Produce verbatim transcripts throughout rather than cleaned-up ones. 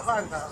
загальна.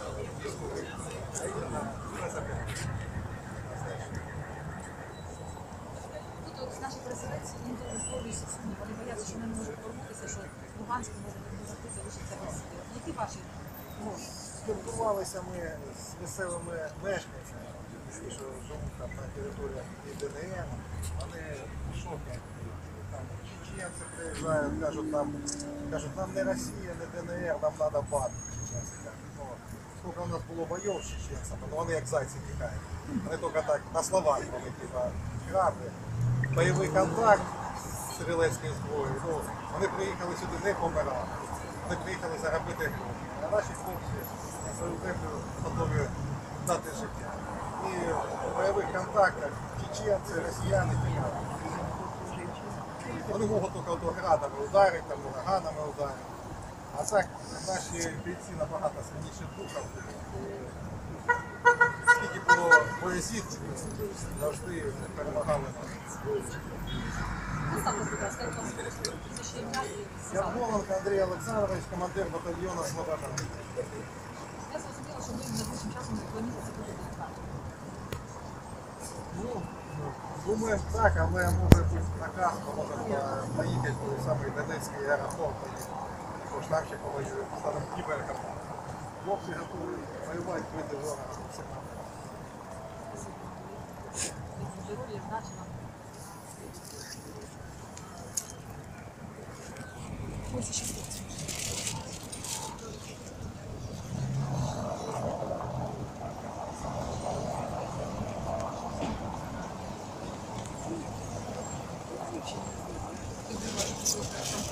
Тут от наші переселенці інколи висловлюються сумні. Вони бояться, що не можуть повернутися, що Луганськ може не завжди залишиться без себе. Які ваші? Ну, спілкувалися ми з місцевими мешканцями, які що живуть там на території ДНР, вони в шокі. Там чеченці приїжджають, кажуть, нам, кажуть, нам не Росія, не ДНР, нам треба бати. Чеченці кажуть. Ну, скільки у нас було бойов з чеченцями, ну вони як зайці тікають. Вони тільки так на словах вони типа грати. Бойовий контакт з стрілецькою зброєю, ну, вони приїхали сюди не помирати. Вони приїхали заробити гроші. А наші хлопці на свою землю готові дати життя. І в бойових контактах чеченці, росіяни тікають. Вони можуть тільки до градами ударити, там, ураганами ударити. А так наші бійці набагато сильніші духом. Скільки було боєзітків, завжди перемагали нас. Поставте, будь ласка, як вас прізвище, ім'я і Ярмоленко Андрій Олександрович, командир батальйону «Слобода». я зрозуміла, що ви найближчим часом плануєте бути депутатом. Ну, думаємо так, але може бути наказ, може поїхати в той самий Донецький аеропорт, бо ж там ще повоює, станемо кіберком. Хлопці готові воювати, бити ворога. Здоров'я, вдачі вам. Ось ще хлопці. Thank you.